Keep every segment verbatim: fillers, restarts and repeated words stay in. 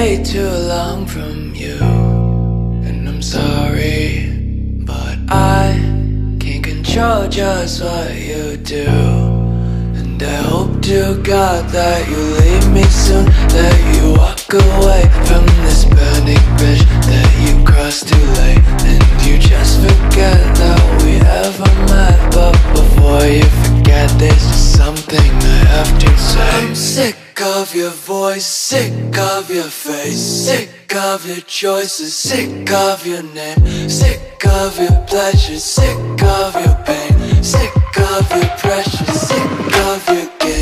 way too long from you. And I'm sorry, but I can't control just what you do. And I hope to God that you leave me soon, that you walk away from this burning bridge that you crossed too late, and you just forget that we ever met. But before you forget, there's just something I have to say. I'm sick of your voice, sick of your face, sick of your choices, sick of your name, sick of your pleasure, sick of your pain, sick of your pressure, sick of your game.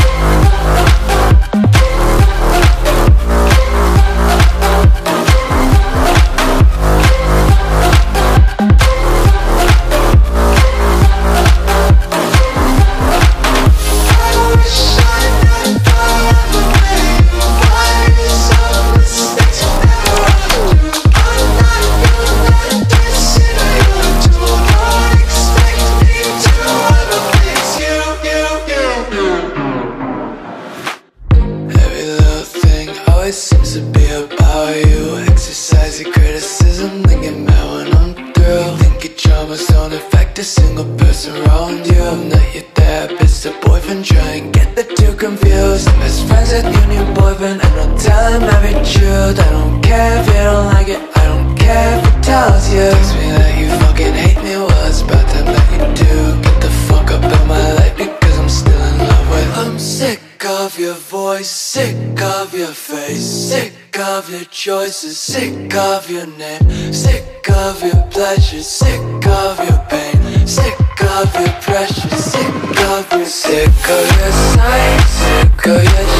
It seems to be about you. Exercise your criticism, then get mad when I'm through. You think your traumas don't affect a single person around you. I'm not your therapist or boyfriend, try and get the two confused. I'm best friends with your new boyfriend, and I'll tell him every truth. I don't care if you don't like it, I don't care if he tells you. Text me that you fucking hate me, well it's about time that you do. Get the fuck up in my life because I'm still in love with. I'm sick of your voice, sick of your face, sick of your choices, sick of your name, sick of your pleasure, sick of your pain, sick of your pressure, sick of your sick of your sight, sick of your